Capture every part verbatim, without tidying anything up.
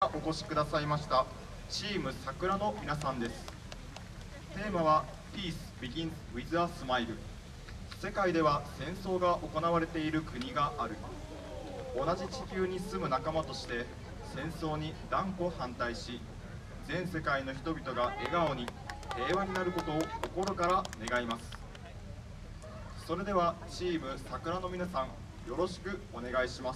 お越しくださいましたチーム桜の皆さんです。テーマは Peace begins with a smile。 世界では戦争が行われている国がある。同じ地球に住む仲間として戦争に断固反対し、全世界の人々が笑顔に平和になることを心から願います。それではチーム桜の皆さん、よろしくお願いします。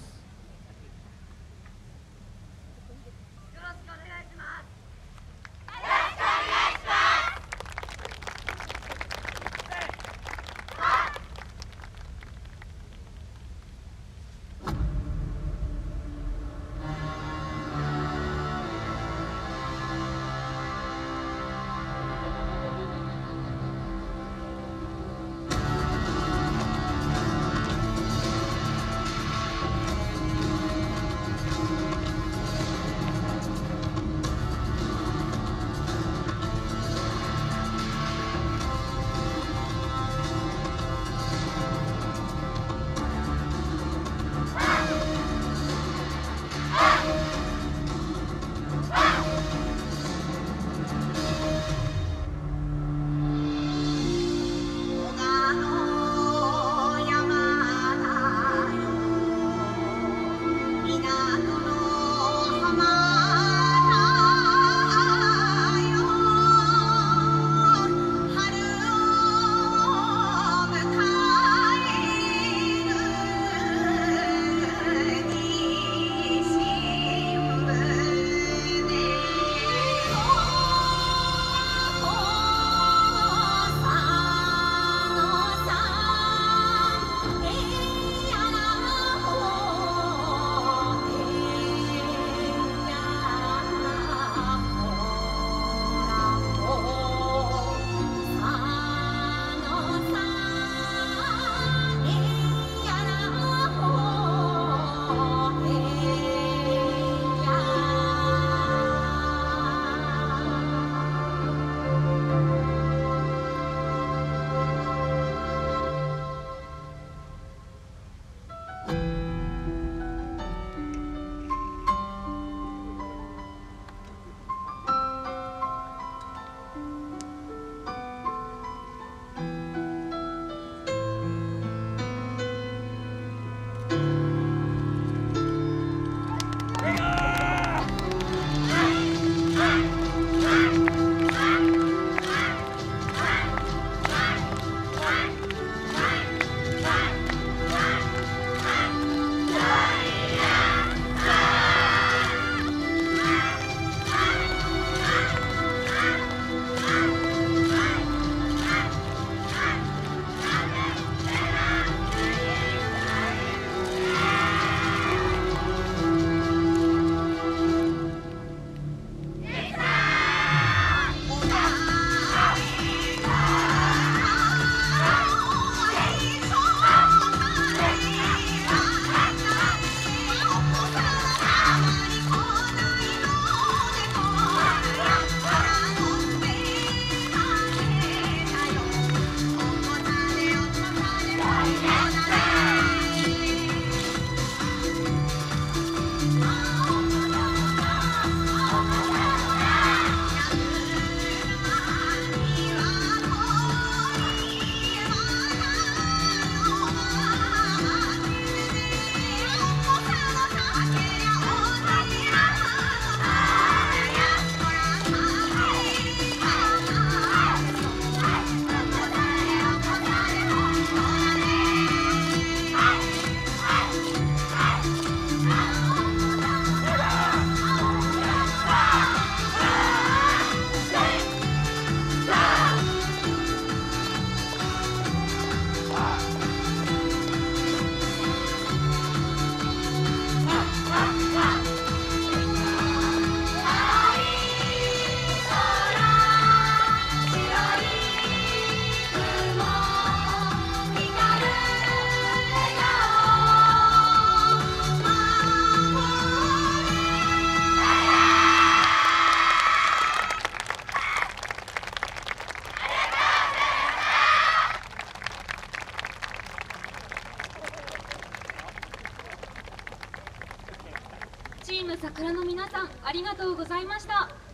りがとうございました。